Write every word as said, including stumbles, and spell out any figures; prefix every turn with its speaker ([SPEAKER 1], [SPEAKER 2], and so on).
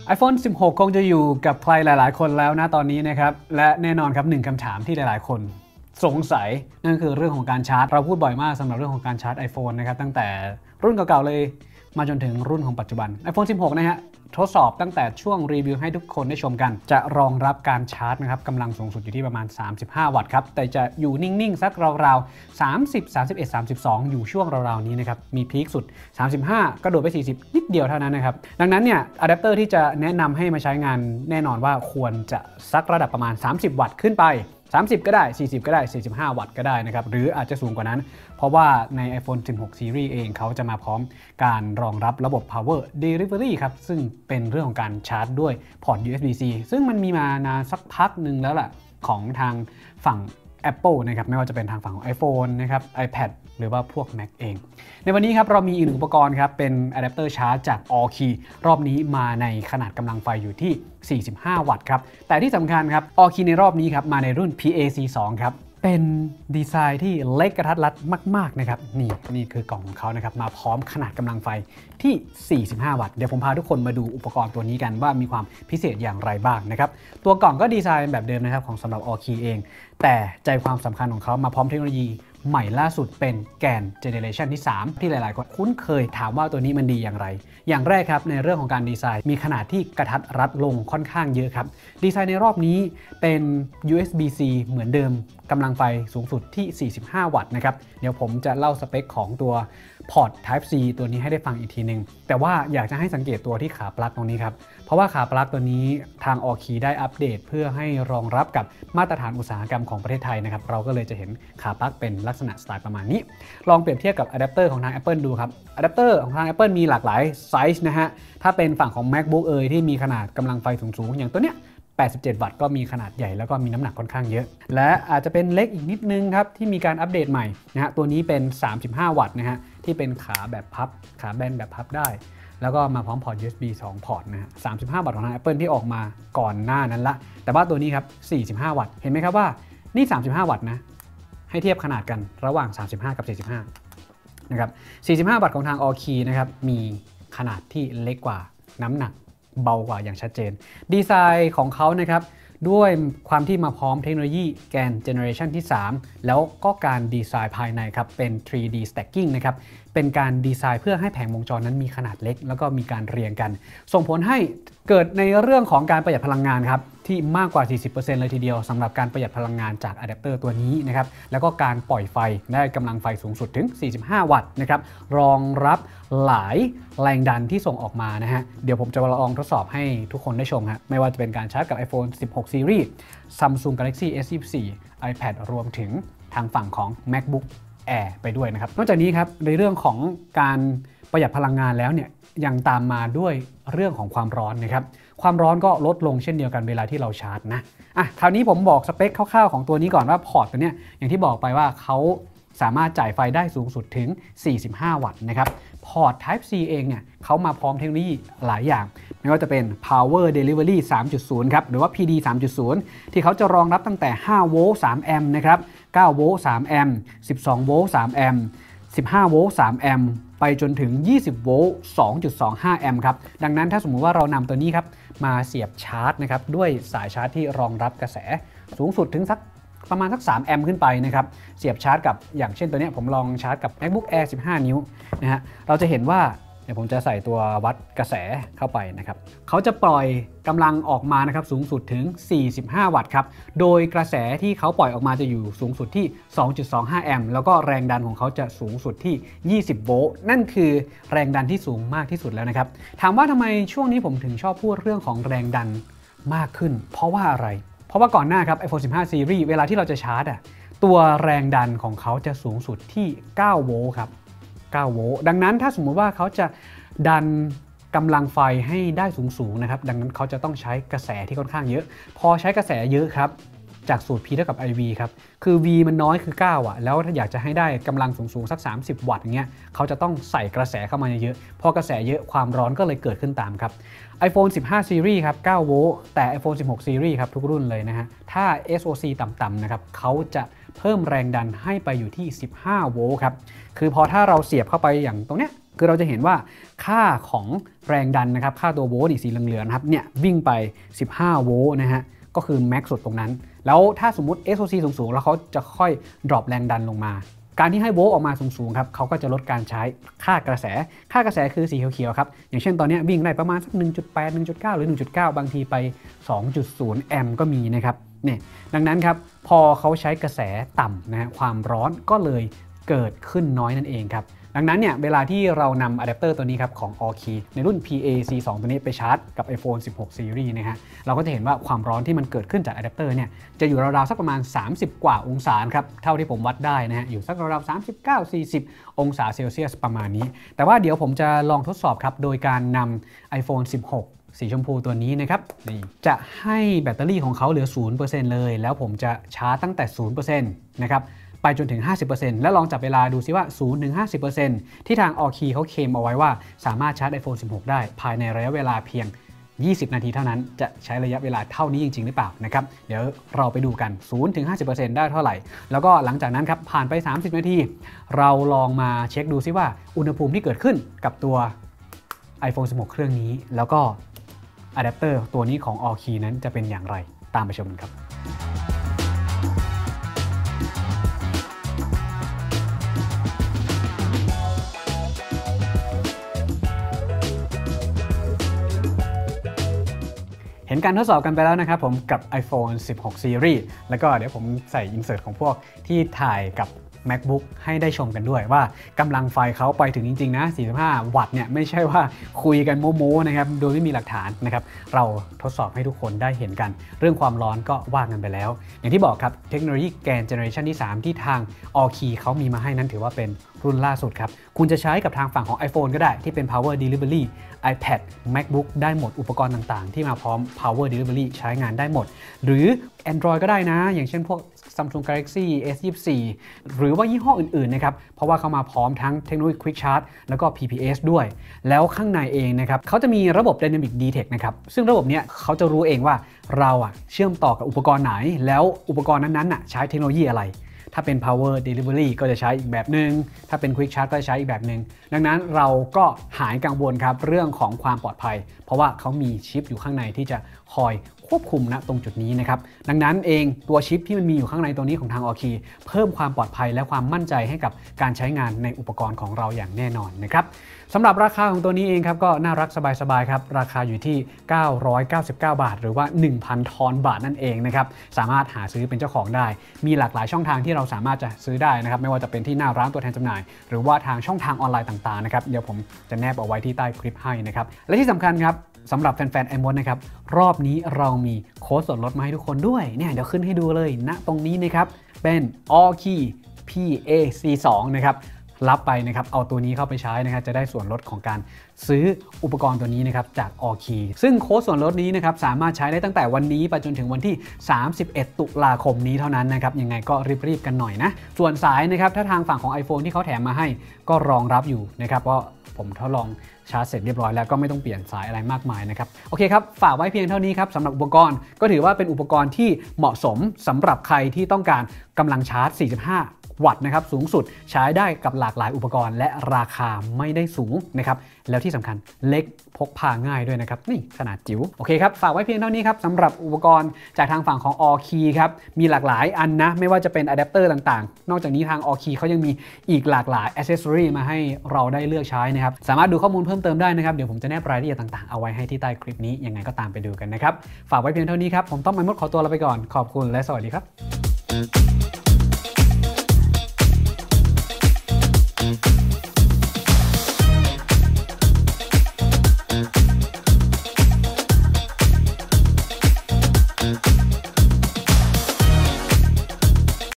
[SPEAKER 1] iPhone สิบหก คงจะอยู่กับใครหลายๆคนแล้วนะตอนนี้นะครับและแน่นอนครับหนึ่งคำถามที่หลายๆคนสงสัยนั่นคือเรื่องของการชาร์จเราพูดบ่อยมากสำหรับเรื่องของการชาร์จ iPhone นะครับตั้งแต่รุ่นเก่าๆเลยมาจนถึงรุ่นของปัจจุบัน iPhone สิบหก นะฮะทดสอบตั้งแต่ช่วงรีวิวให้ทุกคนได้ชมกันจะรองรับการชาร์จนะครับกำลังสูงสุดอยู่ที่ประมาณสามสิบห้าวัตต์ครับแต่จะอยู่นิ่งๆสักราวๆสามสิบ สามสิบเอ็ด สามสิบสองอยู่ช่วงราวๆนี้นะครับมีพีคสุดสามสิบห้ากระโดดไปสี่สิบนิดเดียวเท่านั้นนะครับดังนั้นเนี่ยอะแดปเตอร์ที่จะแนะนำให้มาใช้งานแน่นอนว่าควรจะสักระดับประมาณสามสิบวัตต์ขึ้นไปสามสิบก็ได้สี่สิบก็ได้สี่สิบห้าวัตต์ก็ได้นะครับหรืออาจจะสูงกว่านั้นเพราะว่าใน iPhone สิบหก Series เองเขาจะมาพร้อมการรองรับระบบ Power Delivery ครับซึ่งเป็นเรื่องของการชาร์จด้วยพอร์ต ยู เอส บี ซี ซึ่งมันมีมานานสักพักหนึ่งแล้วล่ะของทางฝั่ง Apple นะครับไม่ว่าจะเป็นทางฝั่งของ iPhone นะครับ iPad หรือว่าพวก Mac เองในวันนี้ครับเรามีอีกหนึ่งอุปกรณ์ครับเป็นอะแดปเตอร์ชาร์จจาก Allkey รอบนี้มาในขนาดกำลังไฟอยู่ที่สี่สิบห้าวัตต์ครับแต่ที่สำคัญครับ Allkey ในรอบนี้ครับมาในรุ่น พี เอ ซี ทู ครับเป็นดีไซน์ที่เล็กกระทัดรัดมากๆนะครับนี่นี่คือกล่องของเขานะครับมาพร้อมขนาดกำลังไฟที่สี่สิบห้าวัตต์เดี๋ยวผมพาทุกคนมาดูอุปกรณ์ตัวนี้กันว่ามีความพิเศษอย่างไรบ้างนะครับตัวกล่องก็ดีไซน์แบบเดิมนะครับของสำหรับ Allkey เองแต่ใจความสำคัญของเขามาพร้อมเทคโนโลยีใหม่ล่าสุดเป็นแกนเจเนเรชันที่สามที่หลายๆคนคุ้นเคยถามว่าตัวนี้มันดีอย่างไรอย่างแรกครับในเรื่องของการดีไซน์มีขนาดที่กระทัดรัดลงค่อนข้างเยอะครับดีไซน์ในรอบนี้เป็น ยู เอส บี ซี เหมือนเดิมกำลังไฟสูงสุดที่สี่สิบห้าวัตต์นะครับเดี๋ยวผมจะเล่าสเปคของตัวพอร์ต Type C ตัวนี้ให้ได้ฟังอีกทีนึงแต่ว่าอยากจะให้สังเกตตัวที่ขาปลั๊กตรงนี้ครับเพราะว่าขาปลั๊กตัวนี้ทาง Allkey ได้อัปเดตเพื่อให้รองรับกับมาตรฐานอุตสาหกรรมของประเทศไทยนะครับเราก็เลยจะเห็นขาปลั๊กเป็นลักษณะสไตล์ประมาณนี้ลองเปรียบเทียบกับอะแดปเตอร์ของทาง Apple ดูครับอะแดปเตอร์ของทาง Apple มีหลากหลายไซส์นะฮะถ้าเป็นฝั่งของ MacBook เอยที่มีขนาดกำลังไฟสูงๆอย่างตัวเนี้ยแปดสิบเจ็ดวัตต์ก็มีขนาดใหญ่แล้วก็มีน้ำหนักค่อนข้างเยอะและอาจจะเป็นเล็กอีกนิดนึงครับที่มีการอัปเดตใหม่นะฮะตัวนี้เป็นสามสิบห้าวัตต์นะฮะที่เป็นขาแบบพับขาแบนแบบพับได้แล้วก็มาพร้อมพอร์ต ยู เอส บี สอง พอร์ตนะฮะสามสิบห้าวัตต์ของทาง Apple ที่ออกมาก่อนหน้านั้นละแต่ว่าตัวนี้ครับสี่สิบห้าวัตต์เห็นไหมครับว่านี่สามสิบห้าวัตต์นะให้เทียบขนาดกันระหว่างสามสิบห้ากับสี่สิบห้านะครับสี่สิบห้าวัตต์ของทาง Allkey นะครับมีขนาดที่เล็กกว่าน้ำหนักเบากว่าอย่างชัดเจนดีไซน์ของเขานะครับด้วยความที่มาพร้อมเทคโนโลยีแกนเจเนอเรชันที่สามแล้วก็การดีไซน์ภายในครับเป็น ทรี ดี stacking นะครับเป็นการดีไซน์เพื่อให้แผงวงจรนั้นมีขนาดเล็กแล้วก็มีการเรียงกันส่งผลให้เกิดในเรื่องของการประหยัดพลังงานครับที่มากกว่า สี่สิบเปอร์เซ็นต์ เลยทีเดียวสำหรับการประหยัดพลังงานจากอะแดปเตอร์ตัวนี้นะครับแล้วก็การปล่อยไฟได้กำลังไฟสูงสุดถึงสี่สิบห้าวัตต์นะครับรองรับหลายแรงดันที่ส่งออกมานะฮะเดี๋ยวผมจะลองทดสอบให้ทุกคนได้ชมฮะไม่ว่าจะเป็นการชาร์จกับ iPhone สิบหก Series Samsung Galaxy เอส ยี่สิบสี่ iPad รวมถึงทางฝั่งของ MacBook Air ไปด้วยนะครับนอกจากนี้ครับในเรื่องของการประหยัดพลังงานแล้วเนี่ยยังตามมาด้วยเรื่องของความร้อนนะครับความร้อนก็ลดลงเช่นเดียวกันเวลาที่เราชาร์จนะอ่ะคราวนี้ผมบอกสเปคคร่าวๆของตัวนี้ก่อนว่าพอร์ตตัวเนี้ยอย่างที่บอกไปว่าเขาสามารถจ่ายไฟได้สูงสุดถึงสี่สิบห้าวัตต์นะครับพอร์ต Type C เองเนี่ยเขามาพร้อมเทคโนโลยีหลายอย่างไม่ว่าจะเป็น Power Delivery สามจุดศูนย์ ครับหรือว่า พี ดี สามจุดศูนย์ ที่เขาจะรองรับตั้งแต่ห้าโวลต์สามแอมป์นะครับเก้าโวลต์สามแอมป์สิบสองโวลต์สามแอมป์สิบห้าโวลต์สามแอมป์ไปจนถึงยี่สิบโวลต์ สองจุดสองห้าแอมป์ครับดังนั้นถ้าสมมุติว่าเรานำตัวนี้ครับมาเสียบชาร์จนะครับด้วยสายชาร์จที่รองรับกระแสสูงสุดถึงสักประมาณสักสามแอมป์ขึ้นไปนะครับเสียบชาร์จกับอย่างเช่นตัวนี้ผมลองชาร์จกับ MacBook Air สิบห้า นิ้วนะฮะเราจะเห็นว่าเดี๋ยวผมจะใส่ตัววัดกระแสเข้าไปนะครับเขาจะปล่อยกำลังออกมานะครับสูงสุดถึงสี่สิบห้าวัตต์ครับโดยกระแสที่เขาปล่อยออกมาจะอยู่สูงสุดที่ สองจุดสองห้าแอมป์แล้วก็แรงดันของเขาจะสูงสุดที่ยี่สิบโวลต์นั่นคือแรงดันที่สูงมากที่สุดแล้วนะครับถามว่าทำไมช่วงนี้ผมถึงชอบพูดเรื่องของแรงดันมากขึ้นเพราะว่าอะไรเพราะว่าก่อนหน้าครับ iPhone สิบห้า Series เวลาที่เราจะชาร์จอ่ะตัวแรงดันของเขาจะสูงสุดที่เก้าโวลต์ครับเก้าโวลต์ดังนั้นถ้าสมมุติว่าเขาจะดันกำลังไฟให้ได้สูงๆนะครับดังนั้นเขาจะต้องใช้กระแสที่ค่อนข้างเยอะพอใช้กระแสเยอะครับจากสูตร P เท่ากับ ไอ วี ครับคือ V มันน้อยคือเก้าอ่ะแล้วถ้าอยากจะให้ได้กำลังสูงๆสักสามสิบวัตต์อย่างเงี้ยเขาจะต้องใส่กระแสเข้ามาเยอะๆพอกระแสเยอะความร้อนก็เลยเกิดขึ้นตามครับ iPhone สิบห้า Series ครับเก้าโวลต์แต่ iPhone สิบหก Series ครับทุกรุ่นเลยนะฮะถ้า เอส โอ ซี ต่ำๆนะครับเขาจะเพิ่มแรงดันให้ไปอยู่ที่สิบห้าโวลต์ครับคือพอถ้าเราเสียบเข้าไปอย่างตรงเนี้ยคือเราจะเห็นว่าค่าของแรงดันนะครับค่าตัวโวลต์สีเหลืองๆนะครับเนี่ยวิ่งไปสิบห้าโวลต์นะฮะก็คือแม็กซ์สุดตรงนั้นแล้วถ้าสมมุติ เอส โอ ซี สูงๆแล้วเขาจะค่อยดรอปแรงดันลงมาการที่ให้โวลต์ออกมาสูงๆครับเขาก็จะลดการใช้ค่ากระแสค่ากระแสคือสีเขียวๆครับอย่างเช่นตอนนี้วิ่งได้ประมาณสัก หนึ่งจุดแปด หนึ่งจุดเก้า หรือ หนึ่งจุดเก้า บางทีไป สองจุดศูนย์ แอมป์ก็มีนะครับเนี่ยดังนั้นครับพอเขาใช้กระแสต่ำนะฮะความร้อนก็เลยเกิดขึ้นน้อยนั่นเองครับดังนั้นเนี่ยเวลาที่เรานำอะแดปเตอร์ตัวนี้ครับของ Allkey ในรุ่น พี เอ ซี สอง ตัวนี้ไปชาร์จกับ iPhone สิบหก Series นะฮะเราก็จะเห็นว่าความร้อนที่มันเกิดขึ้นจากอะแดปเตอร์เนี่ยจะอยู่ราวๆสักประมาณสามสิบกว่าองศาครับเท่าที่ผมวัดได้นะฮะอยู่สักราวๆสามสิบเก้า สี่สิบองศาเซลเซียสประมาณนี้แต่ว่าเดี๋ยวผมจะลองทดสอบครับโดยการนำ iPhone สิบหก สีชมพูตัวนี้นะครับนี่จะให้แบตเตอรี่ของเขาเหลือ ศูนย์เปอร์เซ็นต์ เลยแล้วผมจะชาร์จตั้งแต่ ศูนย์เปอร์เซ็นต์ นะครับไปจนถึง ห้าสิบเปอร์เซ็นต์ แล้วลองจับเวลาดูซิว่า ศูนย์ถึงห้าสิบเปอร์เซ็นต์ ที่ทาง Allkey เขาเคลมเอาไว้ว่าสามารถชาร์จ iPhone สิบหก ได้ภายในระยะเวลาเพียงยี่สิบนาทีเท่านั้นจะใช้ระยะเวลาเท่านี้จริงๆหรือเปล่านะครับเดี๋ยวเราไปดูกัน ศูนย์ถึงห้าสิบเปอร์เซ็นต์ ได้เท่าไหร่แล้วก็หลังจากนั้นครับผ่านไปสามสิบนาทีเราลองมาเช็คดูซิว่าอุณหภูมิที่เกิดขึ้นกับตัว iPhone สิบหก เครื่องนี้แล้วก็อะแดปเตอร์ตัวนี้ของ Allkey นั้นจะเป็นอย่างไรตามไปชมกันครับเห็นการทดสอบกันไปแล้วนะครับผมกับ iPhone สิบหก Series แล้วก็เดี๋ยวผมใส่อินเสิร์ตของพวกที่ถ่ายกับ MacBook ให้ได้ชมกันด้วยว่ากำลังไฟเขาไปถึงจริงๆนะสี่สิบห้าวัตต์เนี่ยไม่ใช่ว่าคุยกันโม้ๆนะครับโดยไม่มีหลักฐานนะครับเราทดสอบให้ทุกคนได้เห็นกันเรื่องความร้อนก็ว่ากันไปแล้วอย่างที่บอกครับเทคโนโลยีแกนเจเนอเรชันที่สามที่ทาง Allkey เขามีมาให้นั้นถือว่าเป็นรุ่นล่าสุดครับคุณจะใช้กับทางฝั่งของ iPhone ก็ได้ที่เป็น Power Delivery iPad MacBook ได้หมดอุปกรณ์ต่างๆที่มาพร้อม Power Delivery ใช้งานได้หมดหรือ Android ก็ได้นะอย่างเช่นพวก Samsung Galaxy เอส ยี่สิบสี่ หรือว่ายี่ห้ออื่นๆนะครับเพราะว่าเขามาพร้อมทั้งเทคโนโลยี Quick Charge แล้วก็ พี พี เอส ด้วยแล้วข้างในเองนะครับเขาจะมีระบบ Dynamic Detect นะครับซึ่งระบบนี้เขาจะรู้เองว่าเราอะเชื่อมต่อกับอุปกรณ์ไหนแล้วอุปกรณ์นั้นๆอะใช้เทคโนโลยีอะไรถ้าเป็น Power Delivery ก็จะใช้อีกแบบหนึ่งถ้าเป็น Quick Charge ก็จะใช้อีกแบบหนึ่งดังนั้นเราก็หายกังวลครับเรื่องของความปลอดภัยเพราะว่าเขามีชิปอยู่ข้างในที่จะคอยควบคุมณตรงจุดนี้นะครับดังนั้นเองตัวชิปที่มันมีอยู่ข้างในตัวนี้ของทาง Allkey เพิ่มความปลอดภัยและความมั่นใจให้กับการใช้งานในอุปกรณ์ของเราอย่างแน่นอนนะครับสำหรับราคาของตัวนี้เองครับก็น่ารักสบายๆครับราคาอยู่ที่เก้าร้อยเก้าสิบเก้าบาทหรือว่า หนึ่งพัน ทอนบาทนั่นเองนะครับสามารถหาซื้อเป็นเจ้าของได้มีหลากหลายช่องทางที่เราสามารถจะซื้อได้นะครับไม่ว่าจะเป็นที่หน้าร้านตัวแทนจำหน่ายหรือว่าทางช่องทางออนไลน์ต่างๆนะครับเดี๋ยวผมจะแนบเอาไว้ที่ใต้คลิปให้นะครับและที่สำคัญครับสำหรับแฟนๆ ไอ โมด นะครับรอบนี้เรามีโค้ดส่วนลดมาให้ทุกคนด้วยเนี่ยเดี๋ยวขึ้นให้ดูเลยณตรงนี้นะครับเป็น Allkey พี เอ ซี สอง นะครับรับไปนะครับเอาตัวนี้เข้าไปใช้นะครับจะได้ส่วนลดของการซื้ออุปกรณ์ตัวนี้นะครับจาก Allkey ซึ่งโค้ดส่วนลดนี้นะครับสามารถใช้ได้ตั้งแต่วันนี้ไปจนถึงวันที่สามสิบเอ็ดตุลาคมนี้เท่านั้นนะครับยังไงก็รีบๆกันหน่อยนะส่วนสายนะครับถ้าทางฝั่งของ iPhone ที่เขาแถมมาให้ก็รองรับอยู่นะครับเพราะผมทดลองชาร์จเสร็จเรียบร้อยแล้วก็ไม่ต้องเปลี่ยนสายอะไรมากมายนะครับโอเคครับฝากไว้เพียงเท่านี้ครับสำหรับอุปกรณ์ก็ถือว่าเป็นอุปกรณ์ที่เหมาะสมสำหรับใครที่ต้องการกำลังชาร์จสี่สิบห้าวัตต์นะครับสูงสุดใช้ได้กับหลากหลายอุปกรณ์และราคาไม่ได้สูงนะครับแล้วที่สำคัญเล็กพกพาง่ายด้วยนะครับนี่ขนาดจิ๋วโอเคครับฝากไว้เพียงเท่านี้ครับสำหรับอุปกรณ์จากทางฝั่งของ Allkey ครับมีหลากหลายอันนะไม่ว่าจะเป็นอะแดปเตอร์ต่างๆนอกจากนี้ทาง Allkey เขายังมีอีกหลากหลายอ c เซสซอรีมาให้เราได้เลือกใช้นะครับสามารถดูข้อมูลเพิ่มเติมได้นะครับเดี๋ยวผมจะแนบรายละเอียดต่างๆเอาไว้ให้ที่ใต้คลิปนี้ยังไงก็ตามไปดูกันนะครับฝากไว้เพียงเท่านี้ครับผมต้องไมมดขอตัวลาไปก่อนขอบคุณและสวัสดีครับ